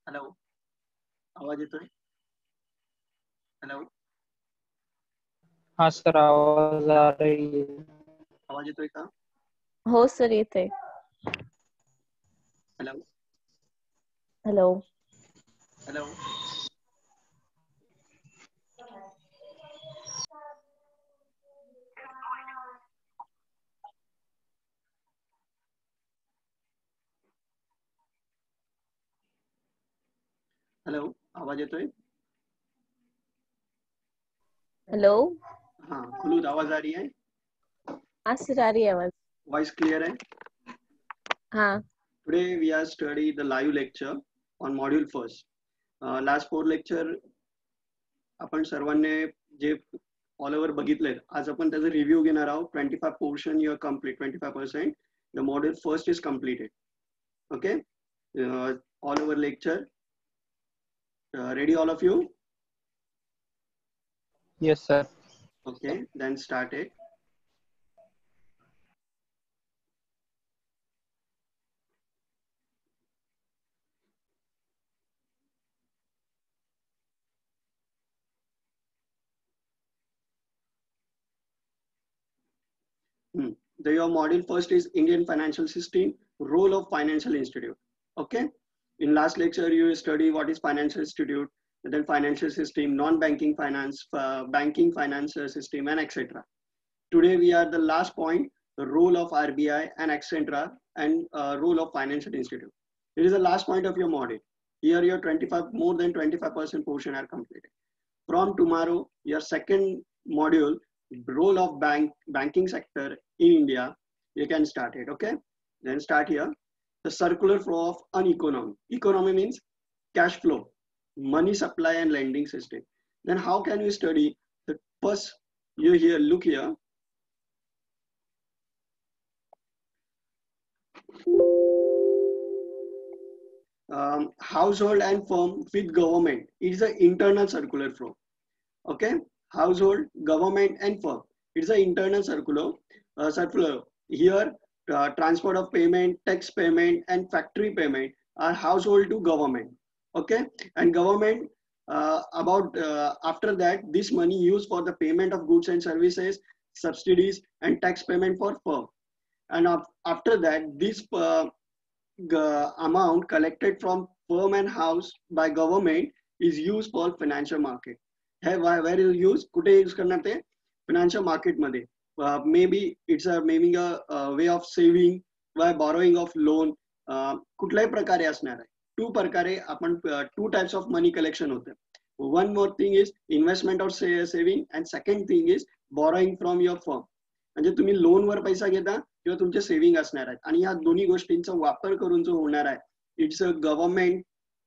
Hello, आवाज येतोय? Hello, हाँ सर, आवाज आ रही है। आवाज येतोय का? हो सर, येते. Hello, hello. हॅलो, हॅलो, आवाज येतोय? हेलो. हाँ, खुलूद आवाज आ रही है? हाँ सर, आ रही है आवाज. वॉइस क्लियर है? हाँ. Today we are study the live lecture on module first. Last 4 lecture आपण सर्वांनी जे ऑल ओव्हर बघितले, आज आपण त्याचा रिव्ह्यू घेणार आहोत. 25 portion you are complete, 25%. The module first is completed. Okay, all over lecture ready all of you? Yes sir. Okay, then start it. Your module first is Indian financial system, role of financial institute. Okay, in last lecture you study what is financial institute, then financial system, non-banking finance, banking finance system, and etc. Today we are the last point, the role of RBI and etc. and role of financial institute. It is the last point of your module. Here your 25 more than 25% portion are completed. From tomorrow, your second module, role of banking sector in India, you can start it. Okay, then start here. The circular flow of an economy. Economy means cash flow, money supply and lending system. Then how can you study the first? You here look here. Household and firm with government. It is an internal circular flow. Okay, household, government, and firm. It's an internal circular. Here, transport of payment, tax payment, and factory payment are household to government. Okay, and government about after that, this money used for the payment of goods and services, subsidies, and tax payment for firm. And after that, this amount collected from firm and house by government is used for financial market. Where is use? कुठे use करणार ते? Financial market मध्ये. Maybe it's a maybe a way of saving by borrowing of loan. कुठल्याही प्रकारे असणार आहे. Two प्रकारे आपण two types of money collection होते. One more thing is investment or saving, and second thing is borrowing from your firm. म्हणजे तुम्ही loan वर पैसा घेता किंवा तुमचे सेव्हिंग असणार आहेत, आणि या दोन्ही गोष्टींचा वापर करून जो होणार आहे, it's a government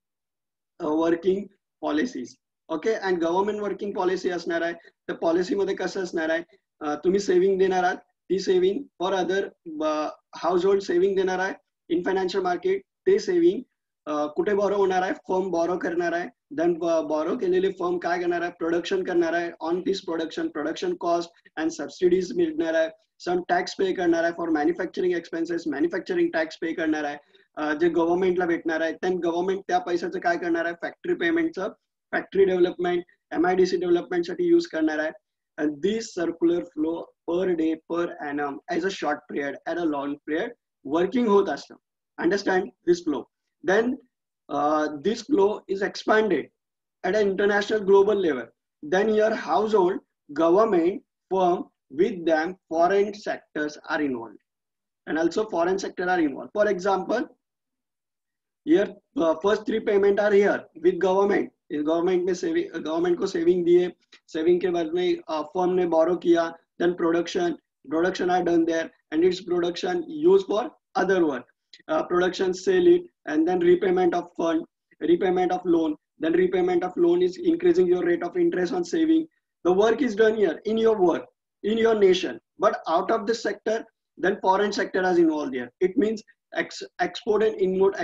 working policies. Okay, and government working policy असणार आहे. त्या पॉलिसीमध्ये कसं असणार आहे, तुम्ही सेव्हिंग देणार आहात, ती saving for other household saving देणार आहे इन फायनान्शियल मार्केट. ते सेव्हिंग कुठे बॉरो होणार आहे, फर्म बॉरो करणार आहे. देन बॉरो केलेली फर्म काय करणार आहे, प्रोडक्शन करणार आहे. On this production cost and subsidies मिळणार आहे. सम टॅक्स पे करणार आहे for manufacturing expenses, manufacturing tax pay करणार आहे, जे गव्हर्नमेंटला भेटणार आहे. देन गव्हर्नमेंट त्या पैशाचं काय करणार आहे, फॅक्टरी पेमेंटचं, फॅक्टरी डेव्हलपमेंट, MIDC डेव्हलपमेंटसाठी यूज करणार आहे. And this circular flow per day, per annum, as a short period, at a long period, working होत असतं. Understand this flow. Then this flow is expanded at an international global level. Then your household, government, firm, with them foreign sectors are involved, and also foreign sector are involved. For example, here first three payment are here with government. इस government में saving, government को saving दिए, saving के बाद में firm ने borrow किया. Then production are done there, and it's production use for other work. Production, sell it, and then repayment of fund, repayment of loan. Then repayment of loan is increasing your rate of interest on saving. The work is done here in your work, in your nation, but out of this sector, then foreign sector is involved here. It means export and import,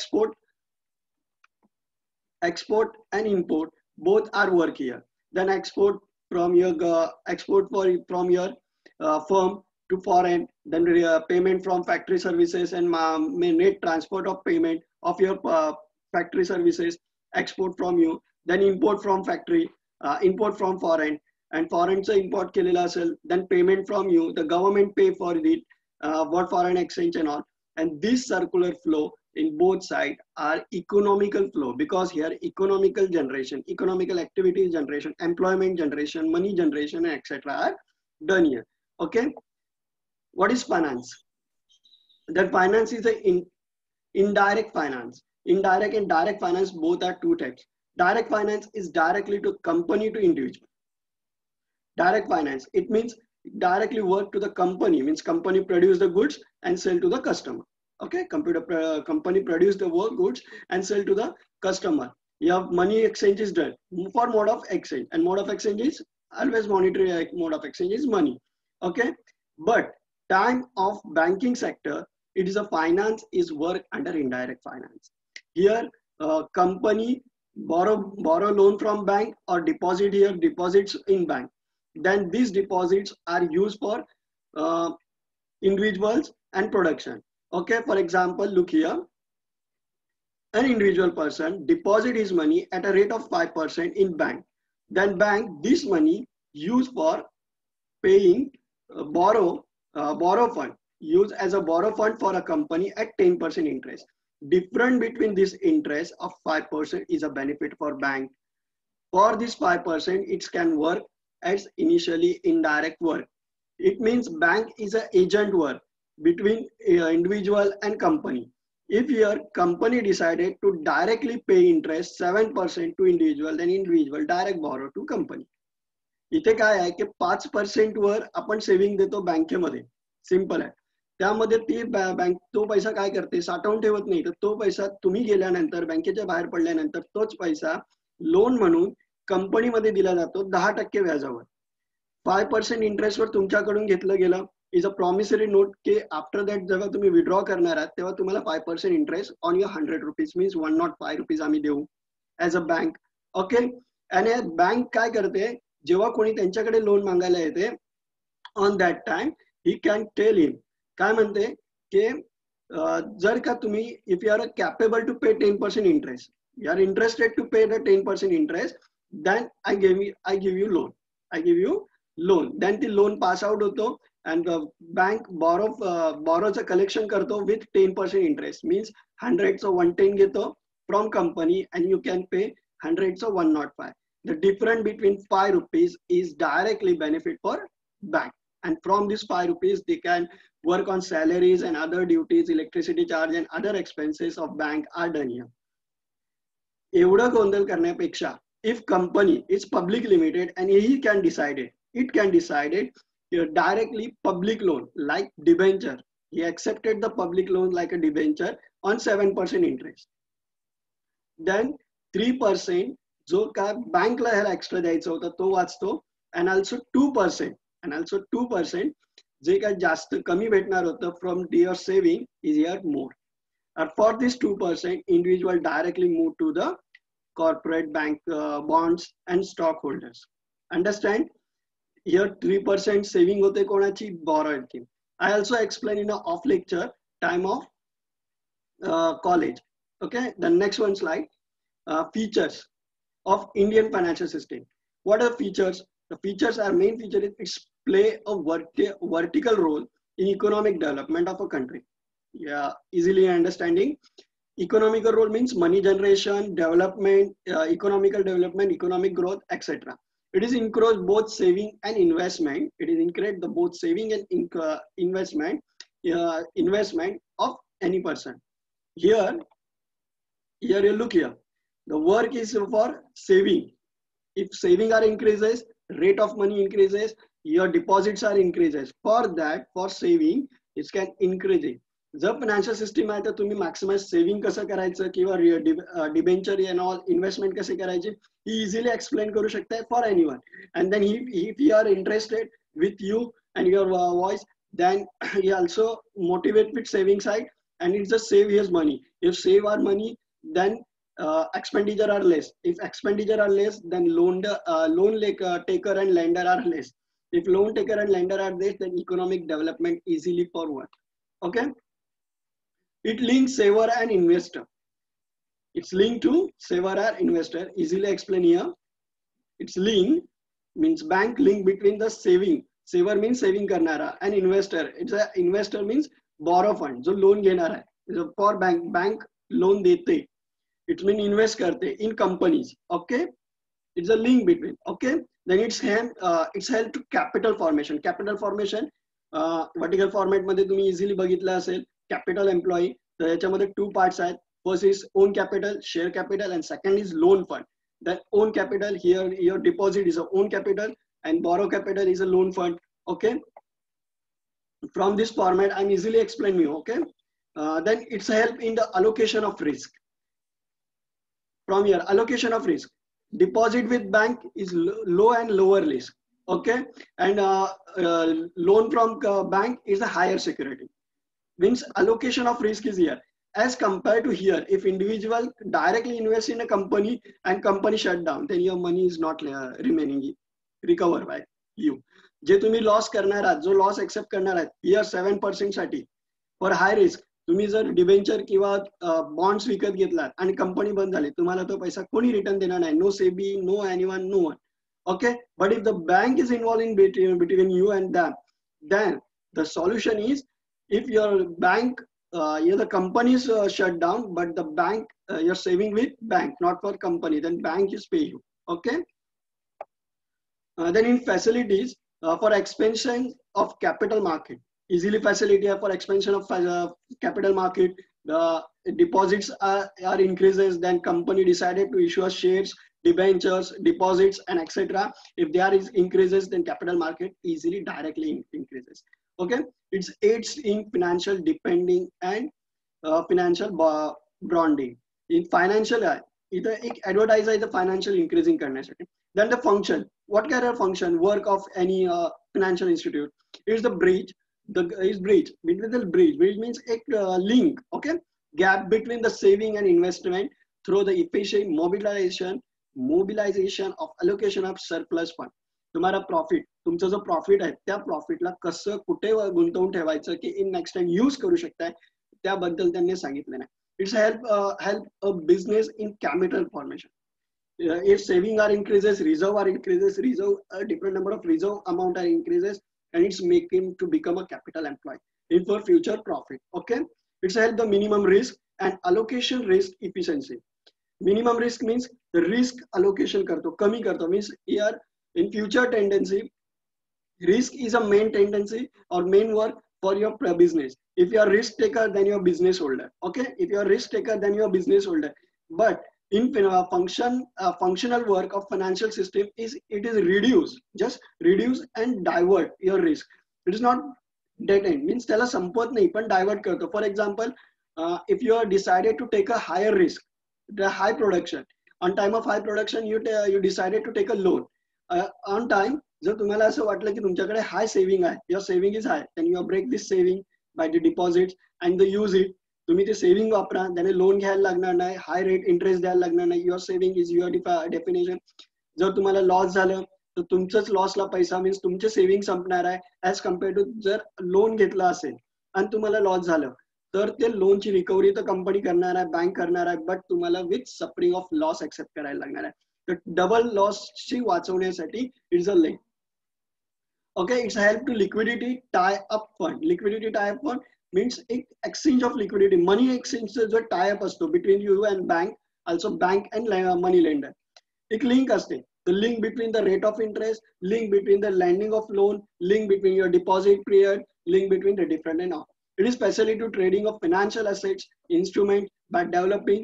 export and import both are work here. Then export from your from your firm to foreign. Then payment from factory services, and net transport of payment of your factory services, export from you, then import from factory, import from foreign, and foreignचं import केलेलं असेल, then payment from you, the government pay for it, what foreign exchange and all. And this circular flow in both sides are economical flow, because here economical generation, economical activity generation, employment generation, money generation, and etc. are done here. Okay. What is finance? That finance is a indirect finance. Indirect and direct finance both are two types. Direct finance is directly to company to individual. Direct finance, it means directly work to the company, means company produce the goods and sell to the customer. Okay, company produce the goods and sell to the customer. You have money exchange is done for mode of exchange, and mode of exchange is always monetary mode of exchange is money. Okay, but time of banking sector, it is a finance is work under indirect finance. Here, company borrow loan from bank or deposit here, deposits in bank. Then these deposits are used for individuals and production. Okay, for example, look here. An individual person deposit his money at a rate of 5% in bank. Then bank this money used for paying borrow fund, used as a borrow fund for a company at 10% interest. Difference between this interest of 5% is a benefit for bank. For this 5%, it can work as initially indirect work. It means bank is an agent work between individual and company. If your company decided to directly pay interest 7% to individual, then individual direct borrow to company. इथे काय आहे की 5% वर आपण saving देतो बँकेमध्ये, simple आहे. त्यामध्ये ती बँक तो पैसा काय करते, साठवून ठेवत नाही, तर तो पैसा तुम्ही गेल्यानंतर बँकेच्या बाहेर पडल्यानंतर तोच पैसा लोन म्हणून कंपनीमध्ये दिला जातो 10% व्याजावर. 5% इंटरेस्टवर तुमच्याकडून घेतलं गेलं इज अ प्रॉमिसरी नोट की आफ्टर दॅट जेव्हा तुम्ही विड्रॉ करणार आहात तेव्हा तुम्हाला 5% interest on your 100 rupees means 105 rupees आम्ही देऊ ऍज अ बँक. ओके, आणि बँक काय करते, जेव्हा कोणी त्यांच्याकडे लोन मागायला येते on that time he can tell him, काय म्हणते की जर का तुम्ही if you are capable to pay 10% interest, you are interested to pay the 10% interest, then I give you loan. Then the loan pass out होतो and the bank borrows a collection करतो with 10% interest, means 100 so 110 घेतो from company and you can pay 100 so 105. The difference between 5 rupees is directly benefit for bank, and from this 5 rupees they can work on salaries and other duties, electricity charge and other expenses of bank are done here. एवढं गोंधळ करण्यापेक्षा if company is public limited and it can decide directly public loan like debenture, he accepted the public loan like a debenture on 7% interest. Then 3% जो का बँकला ह्याला extra द्यायचा होता तो वाचतो, and also 2% जे काय जास्त कमी भेटणार होतं from your saving is here more. And for this 2%, individual directly move to the corporate bank bonds and stockholders. Understand? Here 3% saving होते कोणाची, borrower की. I also explain in a off lecture time of college. Okay, the next one slide. Features of Indian financial system. What are features? The features are main feature is it's play a vertical role in economic development of a country. Yeah, easily understanding. Economical role means money generation, development, economical development, economic growth, etc. It is encourage both saving and investment. It is encourage the both saving and investment of any person. Here you look here. The work is for saving. If saving are increases, rate of money increases, your deposits are increases. For that, for saving, it can increase it. जर financial system आहे तर तुम्ही maximise saving कसं करायचं किंवा debenture and all investment कसे करायचे ही easily explain करू शकताय for anyone. And then if you are interested with you and your voice, then he also motivate with saving side, and it's just save his money. If save our money, then expenditure are less. If expenditure are less, then loan taker and lender are less. If loan taker and lender are less, then economic development easily forward. Okay. It links saver and investor. It's linked to saver or investor. Easily explain here. It's link means bank link between the saving. Saver means saving करणारा and investor. It's a investor means borrow fund जो loan घेणार आहे. For bank loan देते. It means invest करते in companies. Okay. It's a link between. Okay. Then it's help to capital formation. Capital formation vertical format मध्ये तुम्ही easily बघितलं असेल. Capital employee. तर याच्यामध्ये 2 parts आहेत. First is own capital, share capital, and second is loan fund. That own capital here, your deposit is a own capital and borrow capital is a loan fund. Okay. From this format, I'm easily explain you. Okay. Then it's help in the allocation of risk. From here, allocation of risk. Deposit with bank is low and lower risk. Okay. And loan from bank is a higher security. Means allocation of risk is here. As compared to here, if individual directly invest in a company and company shut down, then your money is not remaining recover by you. जे तुम्ही loss करणार आहात, जो loss accept करणार आहात, here 7% साठी for high risk तुम्ही जर debenture किंवा बॉन्ड्स विकत घेतलात आणि कंपनी बंद झाली, तुम्हाला तो पैसा कोणी रिटर्न देणार नाही. No SEBI, no anyone, no one. Okay, but if the bank is involved in between you and them, then the solution is if your bank the company is shut down, but the bank you're saving with bank, not for company, then bank is pay you. Okay. Then in facilities for expansion of capital market, easily facility for expansion of capital market. The deposits are increases. Then company decided to issue shares, debentures, deposits, and etc. If there is increases, then capital market easily directly increases. Okay, it's aids in financial depending and financial bonding. In financial, either advertise the financial increasing करण्यासाठी. Then the function. What kind of function? Work of any financial institute is the bridge. Bridge between the bridge. Bridge means a link. Okay, gap between the saving and investment through the efficient mobilization of allocation of surplus fund. तुम्हारा profit, तुमचा जो profit आहे त्या प्रॉफिटला कसं कुठे गुंतवून ठेवायचं की इन नेक्स्ट टाइम यूज करू शकताय त्याबद्दल त्यांनी सांगितलं नाही. It's help a business in capital formation. If saving are increases, reserve a different number of reserve amount are increases, and it's make him to become a capital employee in for future profit. Okay, it's help the minimum risk and allocation risk efficiency. Minimum risk means the risk allocation करतो, कमी करतो, means here in future tendency, risk is a main tendency or main work for your business. If you are risk taker, then you are business holder. Okay, if you are risk taker, then you are business holder. But in functional work of financial system is reduce, just reduce and divert your risk. It is not dead end, means त्याला संपत नाही पण divert करतो. For example, if you are decided to take a higher risk, the high production, on time of high production you decided to take a loan. On time जर तुम्हाला असं वाटलं की तुमच्याकडे हाय सेव्हिंग आहे, your saving is high, then you break this saving by the deposits and the use it. तुम्ही ते saving वापरा, त्याने लोन घ्यायला लागणार नाही, हाय रेट इंटरेस्ट द्यायला लागणार नाही. Your saving is your definition. जर तुम्हाला लॉस झालं तर तुमचंच लॉसला पैसा मीन्स तुमचे सेव्हिंग संपणार आहे ऍज कम्पेअर टू जर लोन घेतला असेल आणि तुम्हाला लॉस झालं तर ते लोनची रिकव्हरी तर कंपनी करणार आहे, बँक करणार आहे, बट तुम्हाला with suffering of loss accept करायला लागणार आहे. तर डबल लॉसची वाचवण्यासाठी it's a lane. Okay, it's help to liquidity tie up fund. Liquidity tie up fund means exchange of liquidity. Money exchange जो tie up असतो between you and bank, also bank and money lender. एक link असते. The link between the rate of interest, link between the lending of loan, link between your deposit period, link between the different and all. It is specially to trading of financial assets instrument by developing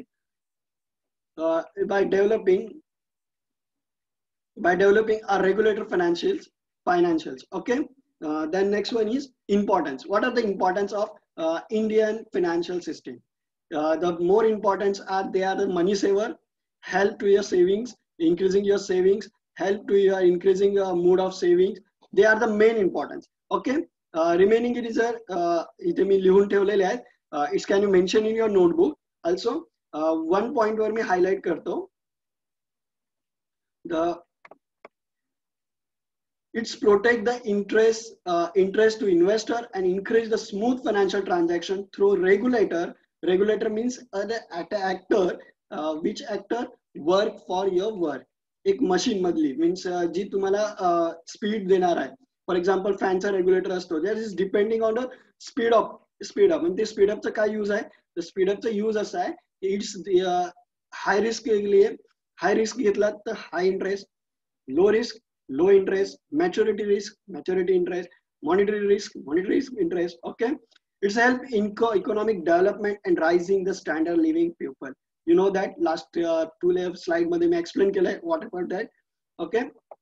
a regulator financials. Okay, then next one is importance. What are the importance of Indian financial system? The more importance are they are the money saver, help to your savings, increasing your savings, help to your increasing your mood of savings. They are the main importance. Okay, remaining it is इथे मी लिहून ठेवलेले आहेत. It can you mention in your notebook also. One point were me highlight करतो. It's protect the interest to investor and increase the smooth financial transaction through regulator. Regulator means the actor which actor work for your work. एक machine मधली means जी तुम्हाला speed देणार आहे. For example फॅनचा regulator असतो, that is depending on the speed up म्हणजे ते स्पीडअपचं काय यूज आहे, तर स्पीडअपचं यूज असं आहे की इट्स हाय रिस्क के लिए हाय रिस्क घेतला तर high interest, low risk low interest, maturity risk maturity interest, monetary risk interest. Okay, it's help in economic development and rising the standard living people. You know that last two slide मध्ये मी explain केलंय what about that. Okay,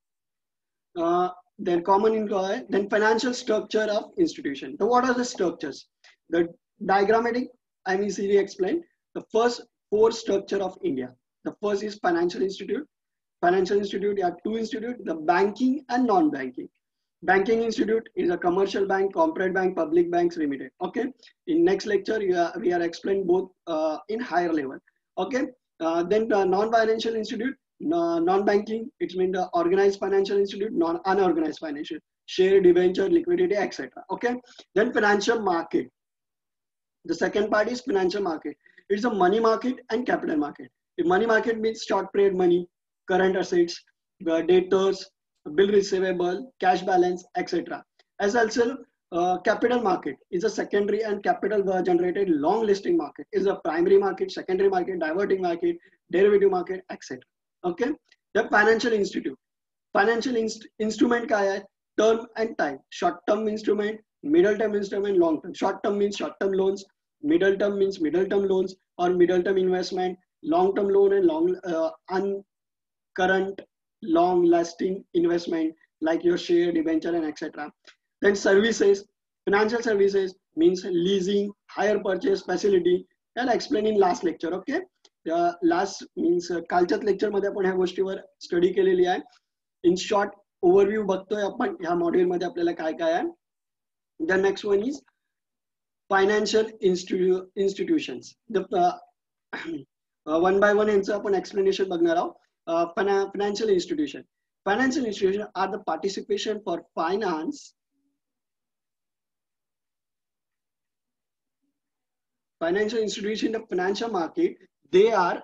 then common in then financial structure of institution. So what are the structures? The diagrammatic I'm easily explained. The first four structure of India. The first is financial institute. Financial institute, you have two institute, the banking and non-banking. Banking institute is a commercial bank, corporate bank, public banks limited. Okay, in next lecture we are explain both in higher level. Okay, then non-financial institute, non-banking, it means the organized financial institute, non-unorganized financial, share, debenture, liquidity, etc. Okay, then financial market. The second part is financial market. It's a money market and capital market. The money market means short period money, current assets, debtors, bill receivable, cash balance, etc. As also capital market is a secondary and capital generated long listing market, is a primary market, secondary market, diverting market, derivative market, etc. Okay. The financial institute. Financial instrument काय आहे? Term and time. Short term instrument, middle term instrument, long term. Short term means short term loans, middle term means middle term loans or middle term investment, long term loan and long current long lasting investment like your share, debenture and etc. Then services, financial services means leasing, hire purchase facility. I'll explain in last lecture. Okay, last means कालच्याच lecture मध्ये आपण ह्या गोष्टीवर study केलेली आहे. In short overview बघतोय आपण ह्या मॉड्यूल मध्ये आपल्याला काय काय आहे. The next one is financial institutions. The one by one यांचं आपण explanation बघणार आहोत. Financial institution. Financial institutions are the participation for finance. Financial institution in the financial market, they are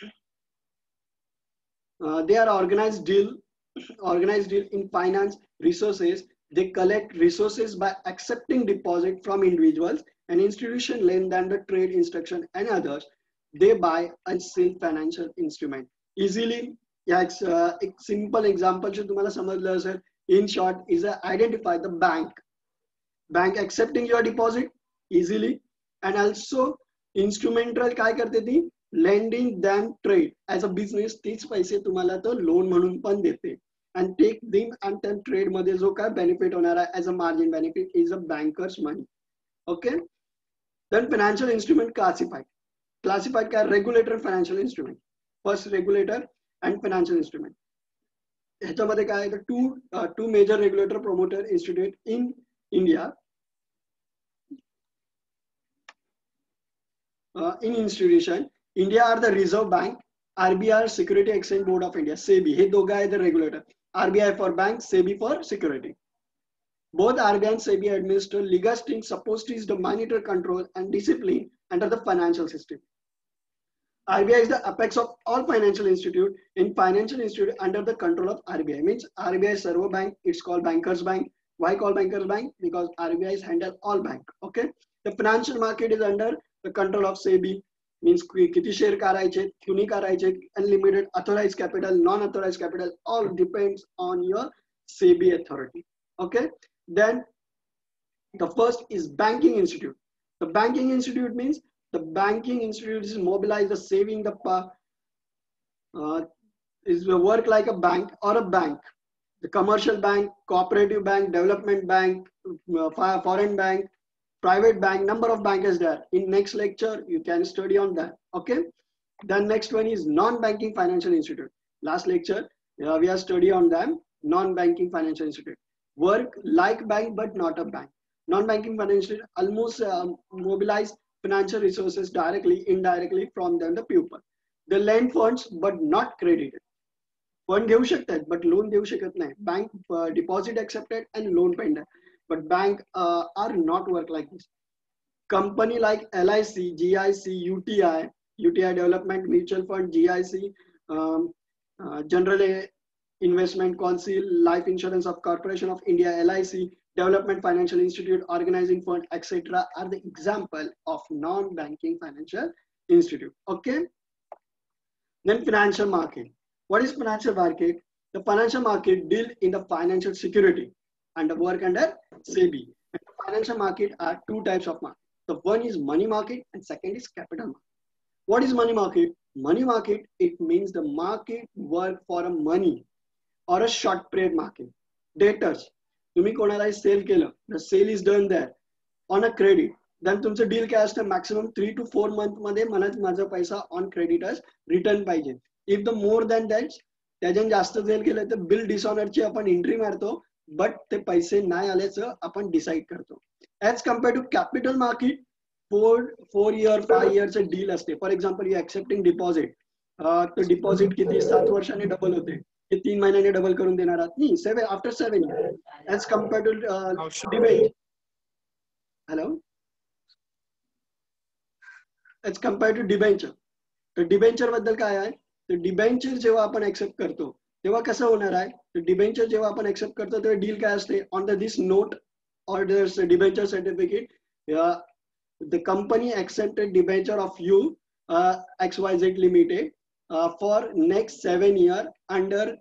organized deal in finance resources. They collect resources by accepting deposit from individuals and institution, lend them the trade instruction and others. They buy and sell financial instrument. Easily, yeah, it's a simple example जो तुम्हाला समजलं असेल. In short, is identify the bank accepting your deposit easily, and also instrumental काय करते ती, lending them trade as a business. तीच पैसे तुम्हाला तो लोन म्हणून पण देते. And take them and then trade मध्ये जो काय benefit होणार आहे as a margin benefit is a banker's money. Okay. Then financial instrument classified काय, regulator financial instrument. First regulator and financial instrument. ह्याच्यामध्ये काय आहे, two major regulator promoter institute in India. In institution, India are the Reserve Bank, RBI, Security Exchange Board of India, SEBI. हे दोघं आहे the regulator. RBI for bank, SEBI for security. Both RBI and SEBI administer legal team supposed to is the monitor, control and discipline under the financial system. RBI is the apex of all financial institute. In financial institute under the control of RBI. Means RBI is servo bank. It's called bankers bank. Why called bankers bank? Because RBI is handle all bank. Okay. The financial market is under the control of SEBI. Means किती share करायचे, कुणी करायचे, unlimited, authorized capital, non-authorized capital, all depends on your SEBI authority. Okay. Then the first is banking institute. The banking institute means the banking institute is mobilized the saving the is work like a bank or a bank. The commercial bank, cooperative bank, development bank, foreign bank, private bank, number of bank is there. In next lecture, you can study on that. Okay. Then next one is non-banking financial institute. Last lecture, we are study on them. Non-banking financial institute. Work like bank, but not a bank. Non-banking financial institute almost mobilize financial resources directly, indirectly from them, the pupil. They lend funds, but not credited. Fund देऊ शकतात, but loan देऊ शकत नाही. Bank deposit accepted and loan pending. But bank are not work like this. Company like LIC, GIC, UTI, UTI Development Mutual Fund, GIC, General Investment Council, Life Insurance of Corporation of India, LIC, Development Financial Institute, Organizing Fund, etc. are the example of non-banking financial institute. Okay. Then financial market. What is financial market? The financial market deal in the financial security and work under SEBI. And the financial market are two types of market. The one is money market and second is capital market. What is money market? Money market, it means the market work for a money or a short period market. Debtors, तुम्ही कोणाला cell केलं, the sale is done there on a credit. Then तुमचं deal काय असतं, maximum 3 to 4 month मध्ये मला माझा पैसा on creditors return पाहिजे. If the more than that, त्याच्याने जास्त सेल केलं तर बिल डिसऑनरची आपण एंट्री मारतो, बट ते पैसे नाही आल्याचं आपण डिसाइड करतो. As compare to capital market, 4 year 5 yearचं डील असते. For example you accepting deposit, तर डिपॉझिट किती 7 वर्षांनी डबल होते, ते 3 महिन्याने डबल करून देणार आहात नाही, 7 after 7 years. As compare to debenture, hello, as compare to debenture, तर डिबेंचर बद्दल काय आहे, तर डिबेंचर जेव्हा आपण एक्सेप्ट करतो तेव्हा कसं होणार आहे, तर डिबेंचर जेव्हा आपण एक्सेप्ट करतो तेव्हा डील काय असते, on the this note orders debenture certificate, the company accepted debenture of you XYZ limited for next 7 years under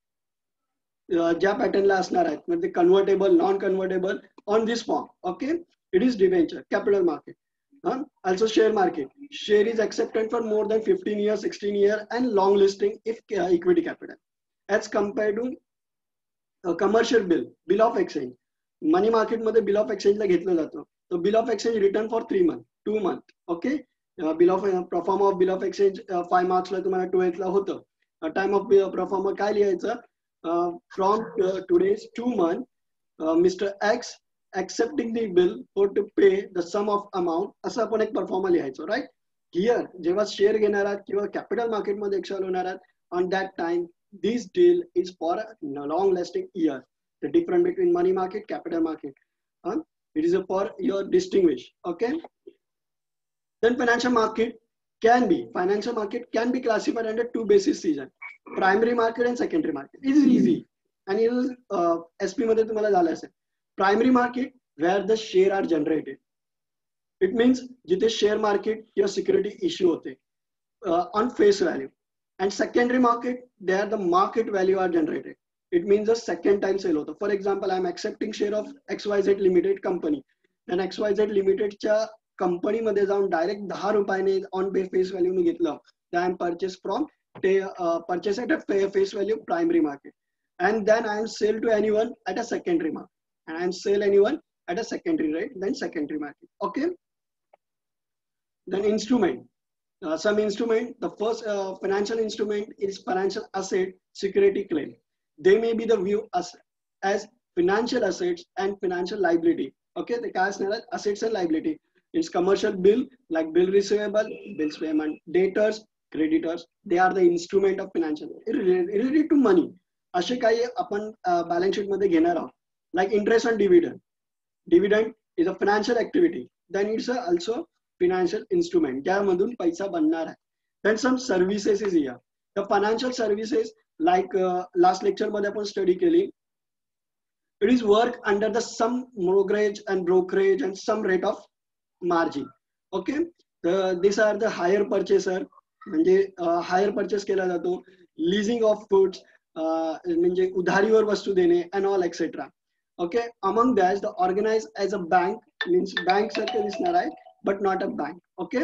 ज्या पॅटर्नला असणार आहेत, म्हणजे convertible, non convertible, on this form. Okay, it is debenture. Capital market, also share market. Share is accepted for more than 15 years, 16 years and long listing if equity capital. As compared to commercial bill, bill of exchange. Money market मध्ये bill of exchange ला घेतलं जातं. So bill of exchange return for 3 months, 2 months. Okay. Bill of perform of bill of exchange 5 marks ला तुम्हाला 12th ला होतं. Time of performer काय लिहायचं? From today's 2 months, Mr. X accepting the bill for to pay the sum of amount, असं आपण एक proforma लिहायचो, right. Here जेव्हा share घेणार आहात किंवा कॅपिटल मार्केट मध्ये एक्सेल होणार आहात, on that time this deal is for long lasting year. The difference between money market, capital market, it is for your distinguish. Okay. Then financial market can be classified under 2 basis season, primary market and secondary market. It is easy and it is SP मध्ये तुम्हाला झालं असेल. Primary market, where the share are generated. It means जिथे share market किंवा security issue होते on face value. And secondary market, there the market value are generated. It means the second time sale होतं. For example, I am accepting share of XYZ Limited company. And XYZ Limited च्या company मध्ये जाऊन direct 10 रुपयाने on face value मी घेतलं. I am purchased from purchase at a face value primary market. And then I am sell to anyone at a secondary market. And I am sell anyone at a secondary rate, then secondary market. Okay. Then instrument, some instrument. The first financial instrument is financial asset security claim. They may be the view as financial assets and financial liability. Okay, the cash assets and liability. It's commercial bill like bill receivable, bills payment, debtors, creditors. They are the instrument of financial related to money. असे काही आपण balance sheet मध्ये घेणार आहोत. Like interest on dividend. Dividend is a financial activity. Then it's also financial instrument. ज्यामधून पैसा बनणार आहे. Then some services is here. The financial services like last lecture मध्ये आपण study केली. It is work under the some mortgage and brokerage and some rate of margin. Okay. These are the higher purchaser. म्हणजे higher purchase केला जातो. Leasing of goods. म्हणजे उधारीवर वस्तू देणे and all etc. Okay, among that the organized as a bank means bank सारखे दिसणार आहे but not a bank. Okay.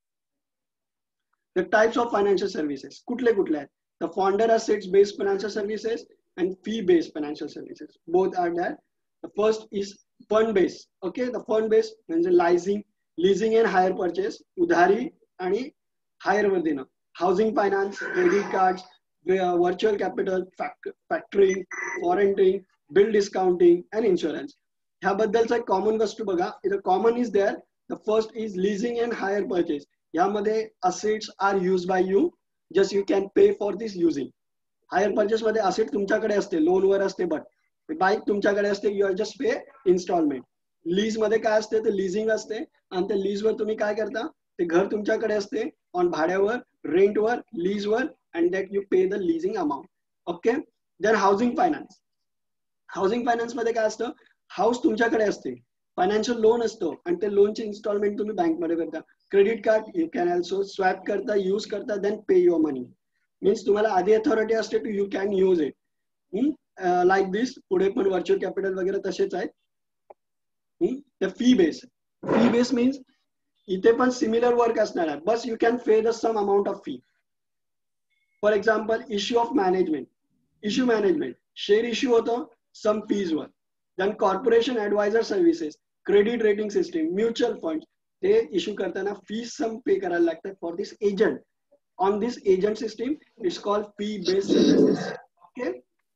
The types of financial services कुठले आहेत? The founder assets based financial services and fee based financial services, both are there. The first is fund based. Okay, the fund based means leasing and hire purchase, udhari आणि hire वर देणं. Housing finance, credit cards, virtual capital, factoring, warranting, bill discounting and insurance. ह्याबद्दलचा common वस्तू बघा. इथं common is there. The first is leasing and hire purchase. यामध्ये assets are use by you, just you can pay for this using. Hire purchase मध्ये asset तुमच्याकडे असते, लोनवर असते, बट बाईक तुमच्याकडे असते, you are just pay instalment. Lease मध्ये काय असते, ते लिझिंग असते आणि त्या लीजवर तुम्ही काय करता, ते घर तुमच्याकडे असते on भाड्यावर, रेंटवर, लीजवर, and that you pay the leasing amount. Okay. Then housing finance. Housing finance मध्ये काय असतं, हाऊस तुमच्याकडे असते, फायनान्शियल लोन असतो आणि ते लोनचे इन्स्टॉलमेंट तुम्ही बँकमध्ये करता. Credit card you can also swap करता, यूज करता, then pay your money. Means तुम्हाला आधी अथॉरिटी असते to you can use it like this. पुढे पण व्हर्च्युअल कॅपिटल वगैरे तसेच आहेत. फी बेस मीन्स इथे पण सिमिलर वर्क असणार आहे, but you can pay the some amount of fee. For example issue of management, share issue होतं some fees वर. Then corporation advisor services, credit rating system, mutual funds, ते issue करताना fees some pay करायला लागतात for this agent. On this agent system it's called fee based services. Okay.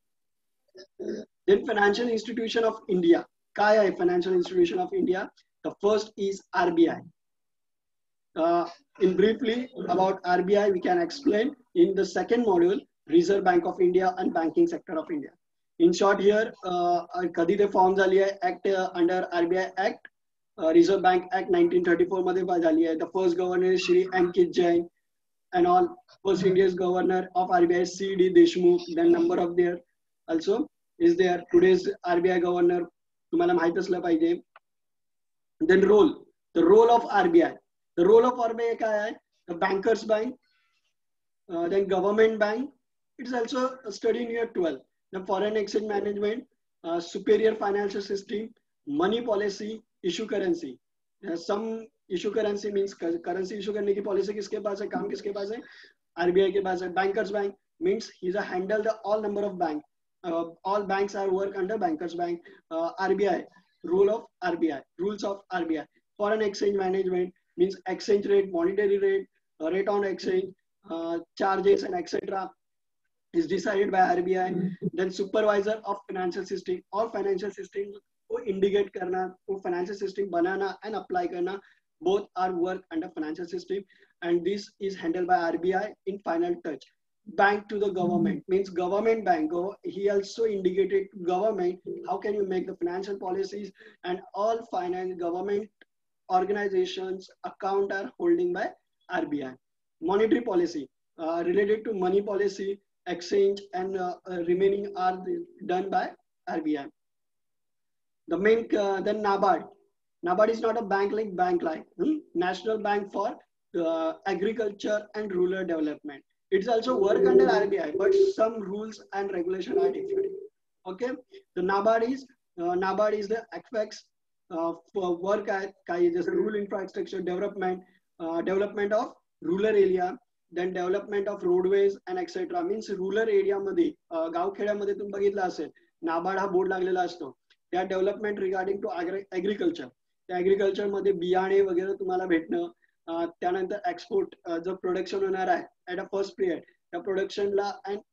Then financial institution of India. काय आहे financial institution of India? The first is RBI. In briefly about RBI we can explain in the second module, Reserve Bank of India and banking sector of India. In short here, कधी ते form झाली आहे act under RBI act, reserve bank act 1934 मध्ये झाली आहे. The first governor Shri Ankit Jain and all. First India's governor of RBI C.D. Deshmukh. Then number of there also is there. Today's RBI governor तुम्हाला माहित असलं पाहिजे. Then the role of RBI. The role of RBI काय आहे? The bankers bank, then government bank. It's also studied in year 12. The foreign exchange management, superior financial system, money policy, issue currency. Some issue currency means currency issue करने की policy किसके पास है, काम किसके पास है? RBI के पास है. Bankers bank means he's a handle the all number of bank. All banks are work under bankers bank. RBI, role of RBI, rules of RBI. Foreign exchange management means exchange rate, monetary rate, rate on exchange, charges and etc. is decided by RBI. Then supervisor of financial system, all financial system को indicate करना, वो financial system banana and apply करना, both are work under financial system, and this is handled by RBI in final touch. Bank to the government means government bank. He also indicated government how can you make the financial policies, and all finance government organizations account are holding by RBI. Monetary policy related to money policy, exchange and remaining are done by RBI. The main then NABARD. NABARD is not a bank like National Bank for Agriculture and Rural Development. It's also work under RBI, but some rules and regulation are different. Okay, the NABARD is the apex for work at just rural infrastructure development, development of rural area. Then development of roadways and etc. means rural area मध्ये गावखेड्यामध्ये तुम्ही बघितलं असेल नाबार्ड हा board लागलेला असतो. त्या development regarding to agriculture, त्या agriculture मध्ये बियाणे वगैरे तुम्हाला भेटणं, त्यानंतर एक्सपोर्ट जो प्रोडक्शन होणार आहे ऍट अ फर्स्ट पिरियड, त्या प्रोडक्शनला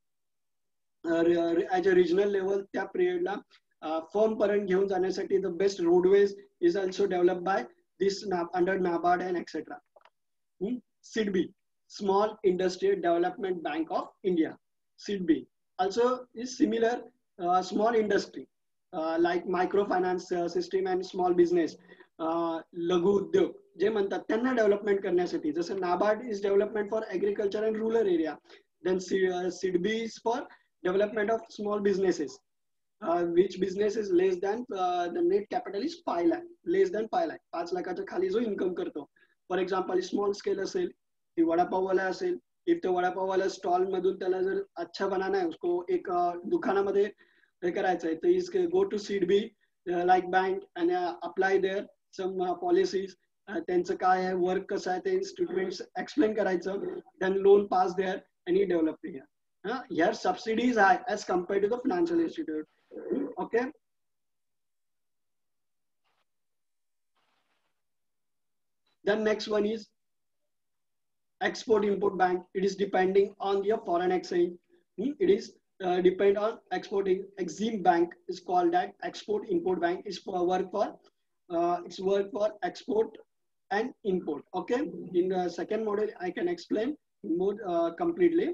ऍज अ रिजनल लेवल त्या पिरियडला फर्म पर्यंत घेऊन जाण्यासाठी the best roadways is also develop by this under NABARD and etcetera. SIDBI, Small Industrial Development Bank of India. SIDBI also is similar, small industry like microfinance system and small business, लघु उद्योग जे म्हणतात त्यांना development करण्यासाठी. जसं NABARD is development for agriculture and rural area, then SIDBI is for development of small businesses, which business is less than the net capital is 5 lakh, less than 5 lakh, 5 लाखाच्या खाली जो income करतो. फॉर एक्झाम्पल स्मॉल स्केल असेल, ती वडापाववाला असेल, if तो वडापाववाला stall मधून त्याला जर अच्छा बनाना है, उसको एक दुकानामध्ये हे करायचं आहे, तर is go to SIDBI like bank and apply there some policies. त्यांचं काय आहे, वर्क कसं आहे ते स्टुडंट्स एक्सप्लेन करायचं, देन लोन पास देअर आणि develop here. Here subsidies high as compared to the financial institute. Okay. Then next one is Export Import Bank. It is depending on your foreign exchange. It is depend on exporting. Exim Bank is called that. Export Import Bank is for work for it's work for export and import. Okay. In the second model, I can explain more completely.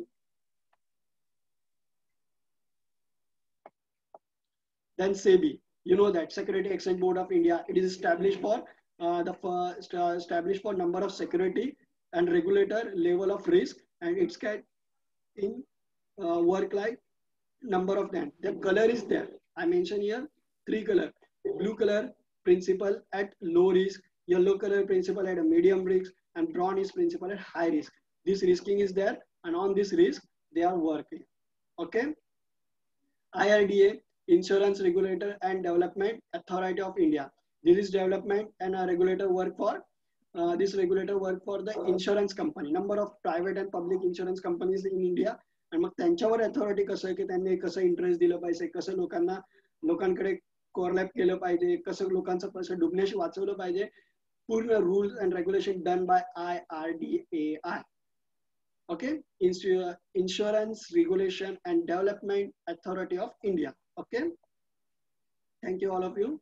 Then SEBI, you know that Security Exchange Board of India. It is established for established for number of security and regulator level of risk, and it's can in work like number of them. The color is there. I mentioned here 3 color. Blue color principal at low risk, yellow color principal at a medium risk, and brown is principal at high risk. This risking is there, and on this risk they are working. Okay. IRDA, Insurance Regulator and Development Authority of India. This is development and a regulator work for this regulator work for the insurance company. Number of private and public insurance companies in India. आणि मग त्यांच्यावर authority कसं आहे की त्यांनी कसं interest दिलं पाहिजे, कसं लोकांकडे कोरलॅप केलं पाहिजे, कसं लोकांचं पैसे डुबण्याशी वाचवलं पाहिजे. पूर्ण rules and regulation done by IRDAI. Okay, Insurance Regulation and Development Authority of India. Okay, thank you all of you.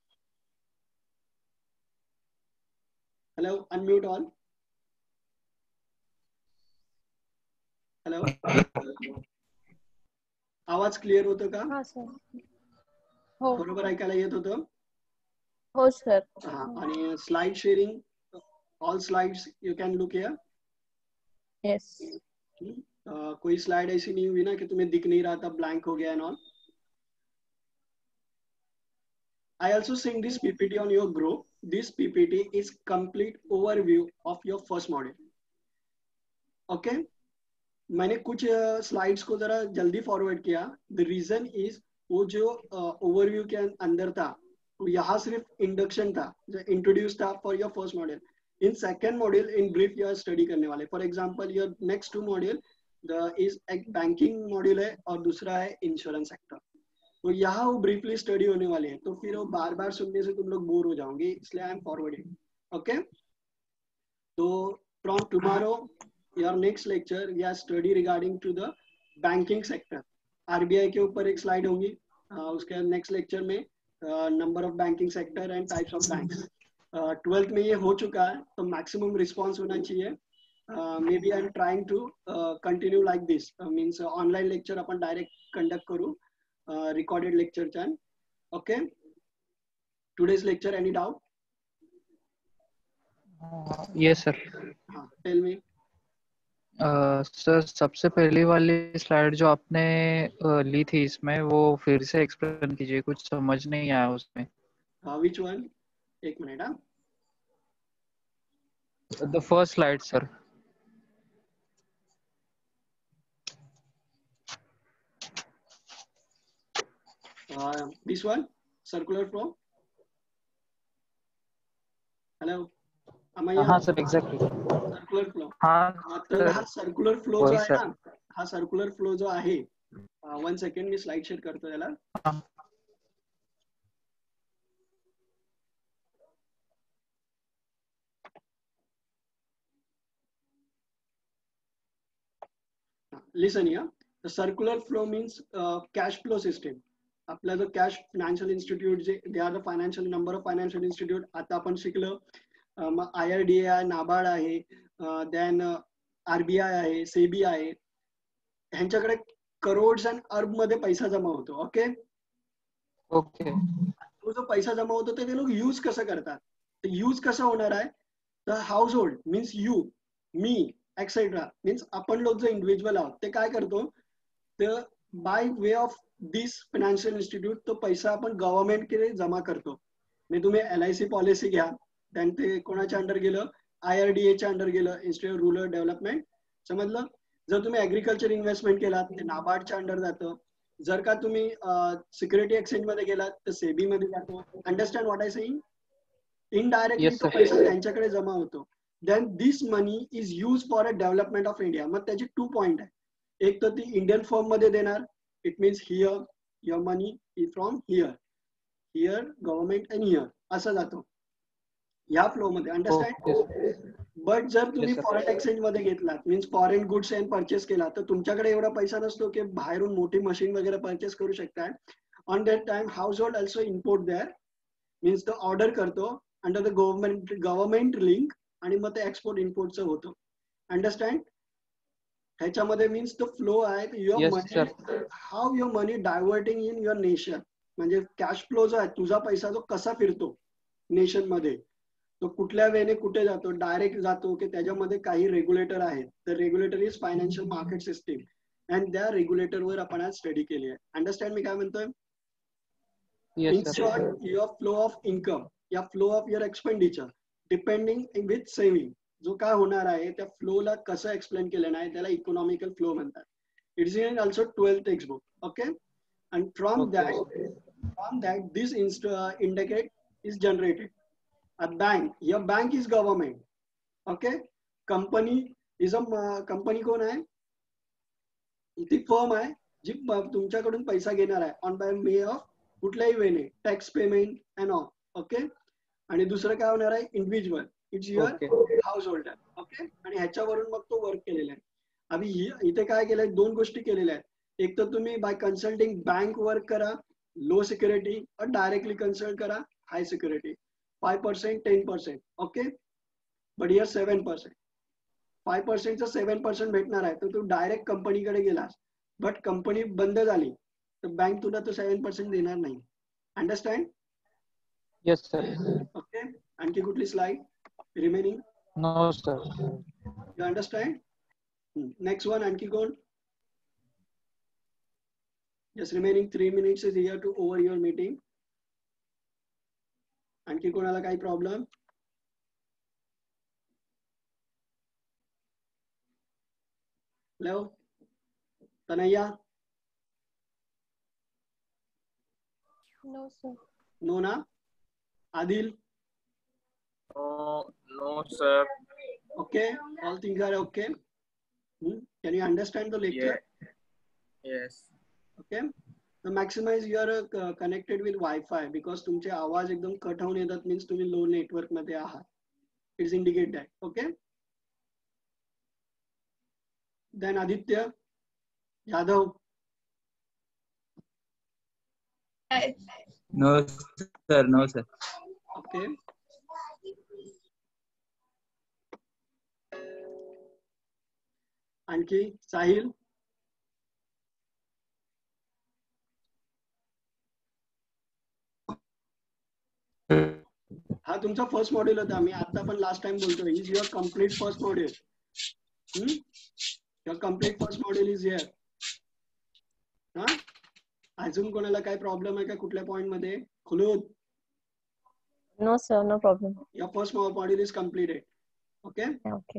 Hello, unmute all. Hello. आवाज क्लिअर होतो का? हा सर. हो बरोबर ऐकायला येत होतं? हो सर. हा, आणि slide sharing, all slides you can look here. Yes. कोई स्लाइड ऐसी नहीं हुई ना कि तुम्हें दिख नहीं रहा था, ब्लैंक हो गया and all. I also send this PPT on your group. This PPT is complete overview of your first module. Okay. मैंने कुछ स्लाइड्स को जरा जल्दी फॉरवर्ड किया. द रीजन इज वो जो ओवरव्यू के अंदर था, तो यहाँ सिर्फ इंडक्शन था, जो इंट्रोड्यूस था for your first module. In second module in brief you are study करने वाले. For example your next 2 module is एक बैंकिंग मॉड्यूल है और दूसरा है इंश्योरेंस सेक्टर. तो यहाँ वो ब्रीफली स्टडी होने वाले हैं, तो फिर वो बार बार सुनने से तुम लोग बोर हो जाओगे, इसलिए आई एम फॉरवर्डिंग. ओके. तो from tomorrow your next lecture we are study regarding to the banking sector. RBI के ऊपर एक स्लाइड होगी, उसके नेक्स्ट लेक्चर में number of banking sector and types of banks. 12th में ये हो चुका है, तो मैक्सिमम रिस्पॉन्स होना चाहिए. Maybe I am trying to continue like this, means online lecture अपन डायरेक्ट कंडक्ट करू, रिकॉर्डेड लेक्चर चैन. Okay. Today's lecture, any doubt? Yes sir. हाँ, टेल मी. सर सबसे पहली वाली स्लाइड जो आपने ली थी, इसमें वो फिर से एक्सप्लेन कीजिए, कुछ समझ नहीं आया उसमें. Which one? एक मिनट. हाँ, the first slide sir. This one, circular flow. Hello, हाँ सर, एग्जैक्टली सर्कुलर फ्लो. हाँ तर हा सर्कुलर फ्लो जो होय आहे सर. ना, हा सर्कुलर फ्लो जो आहे, 1 सेकंड मी स्लाइड शेअर करतो याला. हाँ. लिसन या. The circular flow means cash flow system. आपला जो कॅश फायनान्शियल इन्स्टिट्यूट जे they are the financial number of financial institute आता आपण शिकलो. मग IRDA आहे, नाबार्ड आहे, देन RBI आहे, सेबी आहे. ह्यांच्याकडे करोड्स अँड अर्ब मध्ये पैसा जमा होतो. ओके. ओके. तो जो पैसा जमा होतो ते लोक यूज कसं करतात, ते यूज कसं होणार आहे. The household means you, me, etcetera, means आपण लोक जो इंडिव्हिज्युअल आहोत, ते काय करतो, तर by way of this financial institute तो पैसा आपण गव्हर्नमेंट कडे जमा करतो. म्हणजे तुम्ही LIC पॉलिसी घ्या, त्यान ते कोणाच्या अंडर गेलं, IRDA च्या अंडर गेलं, इन्स्टिट्यूट रुरल डेव्हलपमेंट. समजलं. जर तुम्ही ऍग्रिकल्चर इन्व्हेस्टमेंट केलात, ते नाबार्डच्या अंडर जातं. जर का तुम्ही सिक्युरिटी एक्सचेंज मध्ये गेलात, तर सेबी मध्ये जातो. Understand what I saying? Indirectly Yes, तो sir. पैसा त्यांच्याकडे जमा होतो. Then this money is use for a development of India. मग त्याचे 2 पॉइंट आहे. एक तर ती इंडियन फॉर्म मध्ये देणार, it means here your money is from here, here government and here असं जातो या फ्लो मध्ये. अंडरस्टँड? बट जर तुम्ही sir. फॉरेन एक्सचेंज मध्ये घेतलात, means foreign goods and purchase केला, तर तुमच्याकडे एवढा पैसा नसतो की बाहेरून मोठी मशीन वगैरे परचेस करू शकताय. On that time household also import there, means तो ऑर्डर करतो अंडर द गव्हर्नमेंट लिंक, आणि मग ते एक्सपोर्ट इम्पोर्टचं होतं. अंडरस्टँड? ह्याच्यामध्ये मीन्स द फ्लो आहे your Yes, money, sir. How your money diverting in your nation. म्हणजे कॅश फ्लो जो आहे, तुझा पैसा जो कसा फिरतो नेशन मध्ये, तो कुठल्या वेने कुठे जातो, डायरेक्ट जातो की त्याच्यामध्ये काही रेग्युलेटर आहेत. तर regulator is financial market system and त्या रेग्युलेटरवर आपण आज स्टडी केली आहे. अंडरस्टँड मी काय म्हणतोय? Yes, In sir. short, your flow of income या flow of your expenditure depending with saving जो काय होणार आहे त्या फ्लोला कसं एक्सप्लेन केलं नाही त्याला इकॉनॉमिकल फ्लो म्हणतात. It's in also 12th textbook. Okay, and from Okay. that this indicate is generated. A bank, your bank is government. Okay, company is a company कोण आहे? ती फर्म आहे जी तुमच्याकडून पैसा घेणार आहे ऑन बाय मे ऑफ कुठल्याही वेने tax payment and all. Okay, आणि दुसरं काय होणार आहे? Individual, it's your householder. Okay, आणि ह्याच्यावरून मग तो वर्क केलेला आहे. आम्ही इथे काय केलंय, दोन गोष्टी केलेल्या आहेत. एक तर तुम्ही बाय कन्सल्टिंग बँक वर्क करा लो सिक्युरिटी, और डायरेक्टली कन्सल्ट करा high security 5%, 10%. Okay, but here 7%. 5%चं 7% भेटणार आहे. तर तू डायरेक्ट कंपनीकडे गेलास, बट कंपनी बंद झाली तर बँक तुला तो 7% देणार नाही. अंडरस्टँड? Yes, sir. ओके, आणखी कुठली slide remaining? No, sir. You understand? Next one, आणखी कोण? Just remaining 3 minutes is here to over your meeting. आणखी कोणाला काही problem? Hello Tanayya? No, sir. No ना? Adil? No, sir. Okay, all things are okay. Can you understand the lecture? Yes. Okay, so maximize your connected with Wi-Fi because तुमचे आवाज एकदम cut होऊन येतात, means तुम्ही लो नेटवर्क मध्ये आहात. It's indicate that. Okay, then Aditya Yadav? No, sir. No, sir. Okay, आणखी साहिल? हा तुमचा फर्स्ट मॉड्यूल होता. मी आता पण लास्ट टाइम बोलतोय, is your complete first module. Your complete first module is here. हा, अजून कोणाला काय प्रॉब्लेम आहे का कुठल्या पॉइंट मध्ये? खुलूद? No, sir. No problem. Your first module is completed. Okay. Okay.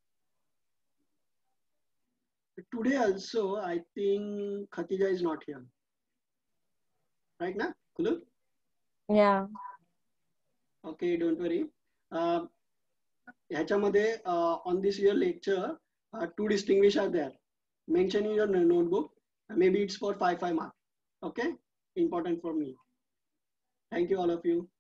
Today also, I think Khatija is not here. Right now, Khulud? Yeah. Okay, don't worry. ह्याच्यामध्ये on this year lecture, 2 distinguish are there. Mention in your notebook. Maybe it's for 5 marks. Okay, important for me. Thank you all of you.